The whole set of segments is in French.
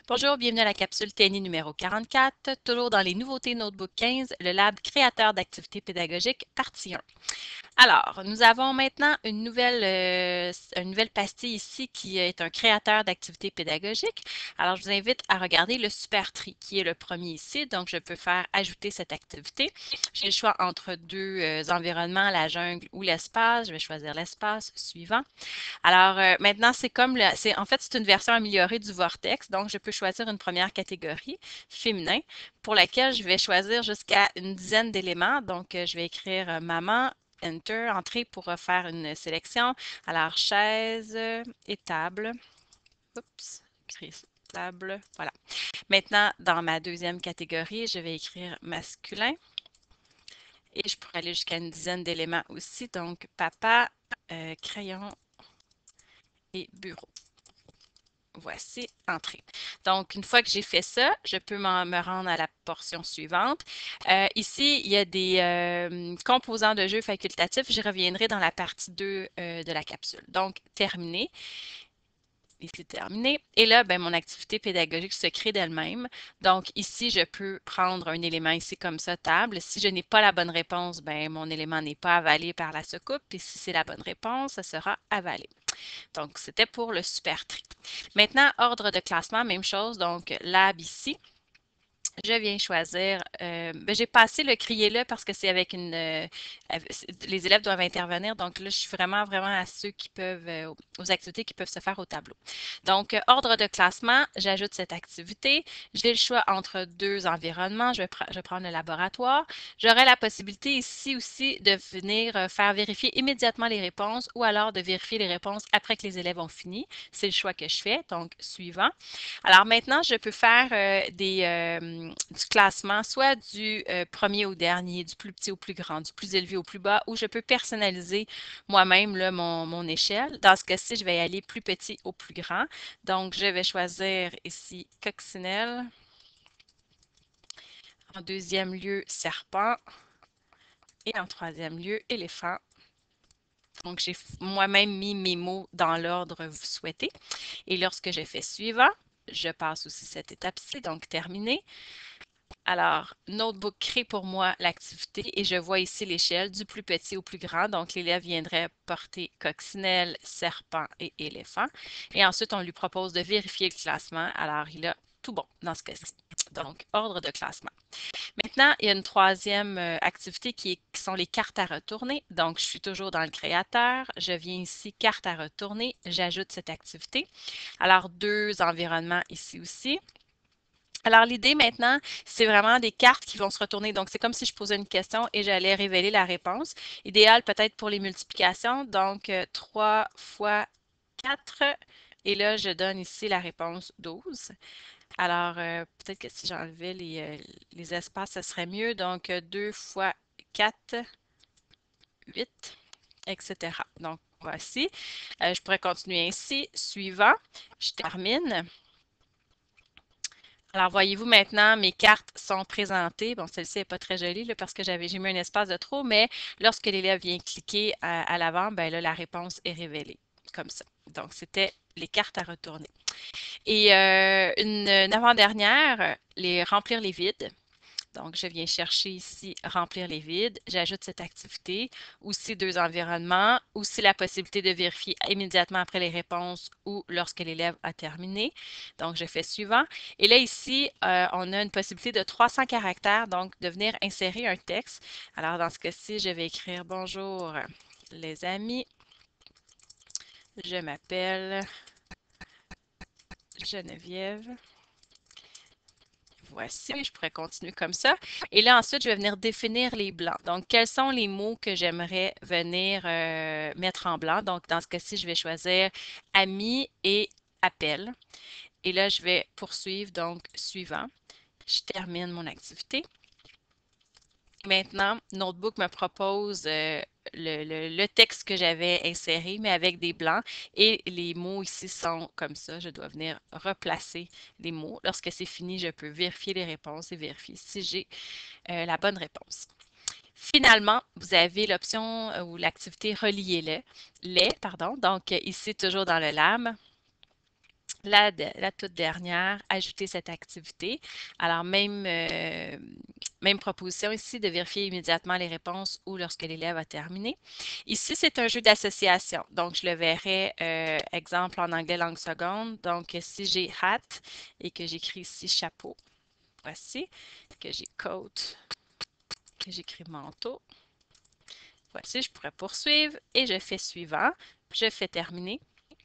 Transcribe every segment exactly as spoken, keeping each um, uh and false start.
Bonjour, bienvenue à la capsule T N I numéro quarante-quatre, toujours dans les nouveautés Notebook quinze, le lab créateur d'activités pédagogiques, partie un. Alors, nous avons maintenant une nouvelle, euh, une nouvelle pastille ici qui est un créateur d'activités pédagogiques. Alors, je vous invite à regarder le super tri qui est le premier ici. Donc, je peux faire ajouter cette activité. J'ai le choix entre deux euh, environnements, la jungle ou l'espace. Je vais choisir l'espace suivant. Alors, euh, maintenant, c'est comme, le, c'est, en fait, c'est une version améliorée du Vortex. Donc, je peux choisir une première catégorie, féminin, pour laquelle je vais choisir jusqu'à une dizaine d'éléments. Donc, euh, je vais écrire euh, maman, Enter, entrée pour euh, faire une sélection. Alors, chaise euh, et table. Oups, écrire table. Voilà. Maintenant, dans ma deuxième catégorie, je vais écrire masculin. Et je pourrais aller jusqu'à une dizaine d'éléments aussi. Donc, papa, euh, crayon et bureau. Voici entrée. Donc, une fois que j'ai fait ça, je peux me rendre à la portion suivante. Euh, ici, il y a des euh, composants de jeu facultatifs. J'y reviendrai dans la partie deux euh, de la capsule. Donc, terminé. Ici, terminé. Et là, ben, mon activité pédagogique se crée d'elle-même. Donc, ici, je peux prendre un élément ici comme ça, table. Si je n'ai pas la bonne réponse, ben, mon élément n'est pas avalé par la soucoupe. Et si c'est la bonne réponse, ça sera avalé. Donc, c'était pour le super tri. Maintenant, ordre de classement, même chose. Donc, lab ici. Je viens choisir, euh, ben, j'ai passé le crier là parce que c'est avec une, euh, les élèves doivent intervenir. Donc là, je suis vraiment, vraiment à ceux qui peuvent, euh, aux activités qui peuvent se faire au tableau. Donc, euh, ordre de classement, j'ajoute cette activité. J'ai le choix entre deux environnements. Je vais, je vais prendre le laboratoire. J'aurai la possibilité ici aussi de venir euh, faire vérifier immédiatement les réponses ou alors de vérifier les réponses après que les élèves ont fini. C'est le choix que je fais. Donc, suivant. Alors maintenant, je peux faire euh, des, euh, du classement, soit du euh, premier au dernier, du plus petit au plus grand, du plus élevé au plus bas, ou je peux personnaliser moi-même là, mon, mon échelle. Dans ce cas-ci, je vais aller plus petit au plus grand. Donc, je vais choisir ici coccinelle. En deuxième lieu, serpent. Et en troisième lieu, éléphant. Donc, j'ai moi-même mis mes mots dans l'ordre vous souhaitez. Et lorsque je fais suivant, je passe aussi cette étape-ci, donc terminé. Alors, Notebook crée pour moi l'activité et je vois ici l'échelle du plus petit au plus grand. Donc, l'élève viendrait porter coccinelle, serpent et éléphant. Et ensuite, on lui propose de vérifier le classement. Alors, il a tout bon dans ce cas-ci. Donc, ordre de classement. Maintenant, il y a une troisième euh, activité qui, est, qui sont les cartes à retourner. Donc, je suis toujours dans le créateur. Je viens ici, carte à retourner. J'ajoute cette activité. Alors, deux environnements ici aussi. Alors, l'idée maintenant, c'est vraiment des cartes qui vont se retourner. Donc, c'est comme si je posais une question et j'allais révéler la réponse. Idéal peut-être pour les multiplications. Donc, euh, trois fois quatre. Et là, je donne ici la réponse douze. Alors, euh, peut-être que si j'enlevais les, euh, les espaces, ce serait mieux. Donc, euh, deux fois quatre, huit, et cetera. Donc, voici. Euh, je pourrais continuer ainsi. Suivant, je termine. Alors, voyez-vous maintenant, mes cartes sont présentées. Bon, celle-ci n'est pas très jolie là, parce que j'avais j'ai mis un espace de trop, mais lorsque l'élève vient cliquer à, à l'avant, ben là, la réponse est révélée, comme ça. Donc, c'était les cartes à retourner. Et euh, une, une avant-dernière, les remplir les vides. Donc, je viens chercher ici remplir les vides. J'ajoute cette activité. Aussi deux environnements. Aussi la possibilité de vérifier immédiatement après les réponses ou lorsque l'élève a terminé. Donc, je fais suivant. Et là, ici, euh, on a une possibilité de trois cents caractères, donc de venir insérer un texte. Alors, dans ce cas-ci, je vais écrire bonjour les amis. Je m'appelle Geneviève. Voici, je pourrais continuer comme ça. Et là, ensuite, je vais venir définir les blancs. Donc, quels sont les mots que j'aimerais venir euh, mettre en blanc? Donc, dans ce cas-ci, je vais choisir ami et appel. Et là, je vais poursuivre, donc, suivant. Je termine mon activité. Maintenant, Notebook me propose euh, le, le, le texte que j'avais inséré, mais avec des blancs. Et les mots ici sont comme ça. Je dois venir replacer les mots. Lorsque c'est fini, je peux vérifier les réponses et vérifier si j'ai euh, la bonne réponse. Finalement, vous avez l'option euh, ou l'activité relier les, les, pardon. Donc, ici, toujours dans le lab. La, la toute dernière, ajouter cette activité. Alors, même, euh, même proposition ici de vérifier immédiatement les réponses ou lorsque l'élève a terminé. Ici, c'est un jeu d'association. Donc, je le verrai, euh, exemple en anglais langue seconde. Donc, si j'ai hat et que j'écris ici chapeau, voici, que j'ai coat, que j'écris manteau, voici, je pourrais poursuivre et je fais suivant. Je fais terminer.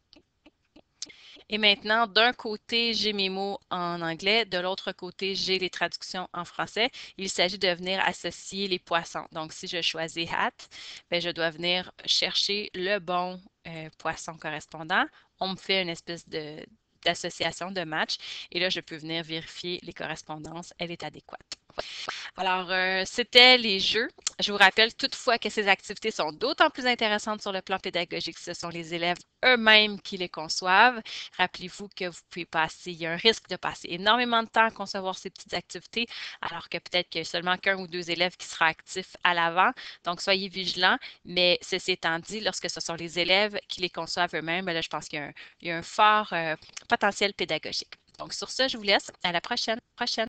Et maintenant, d'un côté, j'ai mes mots en anglais, de l'autre côté, j'ai les traductions en français. Il s'agit de venir associer les poissons. Donc, si je choisis hat, bien, je dois venir chercher le bon euh, poisson correspondant. On me fait une espèce de d'association, de match. Et là, je peux venir vérifier les correspondances. Elle est adéquate. Alors, euh, c'était les jeux. Je vous rappelle toutefois que ces activités sont d'autant plus intéressantes sur le plan pédagogique si ce sont les élèves eux-mêmes qui les conçoivent. Rappelez-vous que vous pouvez passer, il y a un risque de passer énormément de temps à concevoir ces petites activités, alors que peut-être qu'il y a seulement qu'un ou deux élèves qui sera actifs à l'avant. Donc, soyez vigilants. Mais ceci étant dit, lorsque ce sont les élèves qui les conçoivent eux-mêmes, là, je pense qu'il y a un, il y a un fort euh, potentiel pédagogique. Donc, sur ce, je vous laisse. À la prochaine. prochaine.